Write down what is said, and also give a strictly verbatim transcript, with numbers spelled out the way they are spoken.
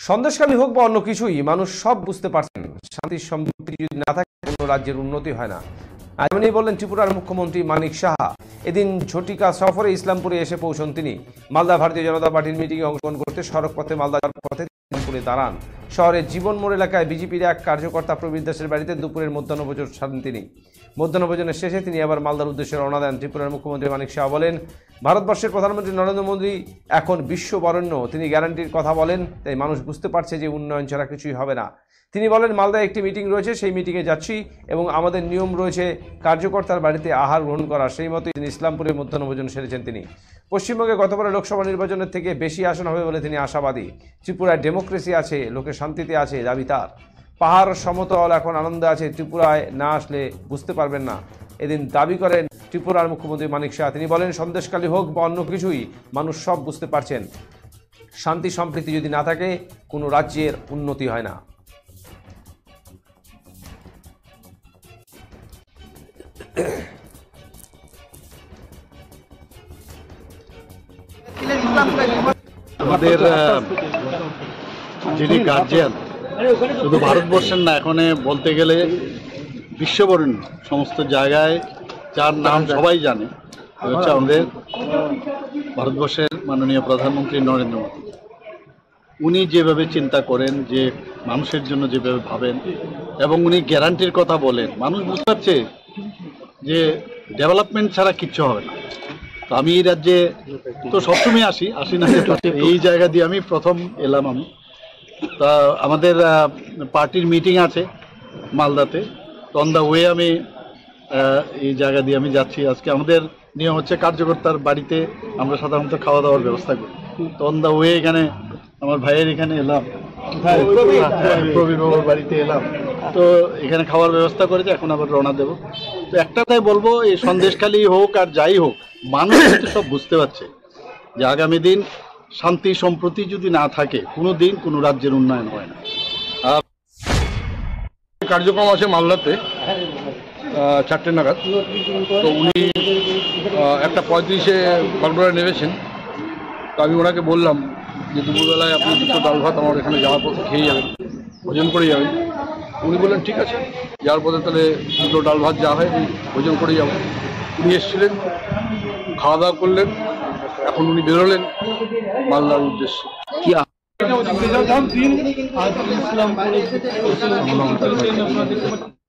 সন্দেশখালী হোক বা অন্য কিছুই মানুষ সব বুঝতে পারছেন, শান্তি সম্পৃক্তি যদি না থাকে কোনো রাজ্যের উন্নতি হয় না। এমনি বললেন ত্রিপুরার মুখ্যমন্ত্রী মানিক সাহা। এদিন ঝটিকা সফরে ইসলামপুরে এসে পৌঁছন তিনি। মালদা ভারতীয় জনতা পার্টির মিটিংয়ে অংশগ্রহণ করতে সড়ক পথে মালদা যাওয়ার পথে ইসলামপুরে দাঁড়ান। শহরের জীবন মোড় এলাকায় বিজেপির এক কার্যকর্তা প্রবীর দাসের বাড়িতে দুপুরের মধ্যাহ্নভোজন সারেন তিনি। মধ্যাহ্নভোজনের শেষে তিনি আবার মালদার উদ্দেশ্যে রওনা দেন। ত্রিপুরার মুখ্যমন্ত্রী মানিক সাহা বলেন, ভারতবর্ষের প্রধানমন্ত্রী নরেন্দ্র মোদী এখন বিশ্ববরেণ্য। তিনি গ্যারান্টির কথা বলেন, তাই মানুষ বুঝতে পারছে যে উন্নয়ন ছাড়া কিছুই হবে না। তিনি বলেন, মালদায় একটি মিটিং রয়েছে, সেই মিটিংয়ে যাচ্ছি এবং আমাদের নিয়ম রয়েছে কার্যকর্তার বাড়িতে আহার গ্রহণ করা। সেই মতোই তিনি ইসলামপুরে মধ্যাহ্নভোজন সেরেছেন তিনি। পশ্চিমবঙ্গে গতবারে লোকসভা নির্বাচনের থেকে বেশি আসন হবে বলে তিনি আশাবাদী। ত্রিপুরায় ডেমোক্রেসি আছে, লোকে শান্তিতে আছে, দাবি তার। পাহাড় সমতল এখন আনন্দে আছে, ত্রিপুরায় না আসলে বুঝতে পারবেন না। এদিন দাবি করেন ত্রিপুরার মুখ্যমন্ত্রী মানিক শাহ। তিনি বলেন, সন্দেশখালী হোক বা অন্য কিছুই মানুষ সব বুঝতে পারছেন, শান্তি সম্প্রীতি যদি না থাকে কোনো রাজ্যের উন্নতি হয় না। আমাদের যিনি গার্জিয়ান শুধু ভারতবর্ষের না, এখন বলতে গেলে বিশ্ববরেণ্য, সমস্ত জায়গায় যার নাম সবাই জানে, হচ্ছে আমাদের ভারতবর্ষের মাননীয় প্রধানমন্ত্রী নরেন্দ্র মোদী। উনি যেভাবে চিন্তা করেন, যে মানুষের জন্য যেভাবে ভাবেন এবং উনি গ্যারান্টির কথা বলেন, মানুষ বুঝতে পারছে যে ডেভেলপমেন্ট ছাড়া কিচ্ছু হবে না। তো আমি এই রাজ্যে তো সবসময় আসি আসি না এই জায়গা দিয়ে আমি প্রথম এলাম। আমি তা আমাদের পার্টির মিটিং আছে মালদাতে, তো অন দ্য ওয়ে আমি এই জায়গা দিয়ে আমি যাচ্ছি। আজকে আমাদের নিয়ম হচ্ছে কার্যকর্তার বাড়িতে আমরা সাধারণত খাওয়া দাওয়ার ব্যবস্থা করি। তো অন দ্য ওয়ে এখানে আমার ভাইয়ের এখানে এলাম, প্রবীর বাবুর বাড়িতে এলাম, তো এখানে খাওয়ার ব্যবস্থা করেছে, এখন আবার রওনা দেবো। তো একটা কথাই বলবো, এই সন্দেশখালী হোক আর যাই হোক, মানুষ কিন্তু সব বুঝতে পারছে যে আগামী দিন শান্তি সম্প্রতি যদি না থাকে কোনো দিন কোনো রাজ্যের উন্নয়ন হয় না। কার্যক্রম আছে মালদাতে চারটে নাগাদ, তো উনি একটা পঁয়ত্রিশে কন্ট্রোলে নেমেছেন। তো আমি ওনাকে বললাম যে দুপুরবেলায় আপনি দুটো ডাল ভাত আমার এখানে যাওয়ার পথে খেয়ে যাবেন, ভোজন করে যাবেন। উনি বললেন ঠিক আছে, যাওয়ার পথে তাহলে দুটো ডাল ভাত যা হয় আমি ভোজন করে যাব। উনি এসেছিলেন, খাওয়া দাওয়া করলেন, এখন উনি বেরোলেন মালদার উদ্দেশ্যে। কি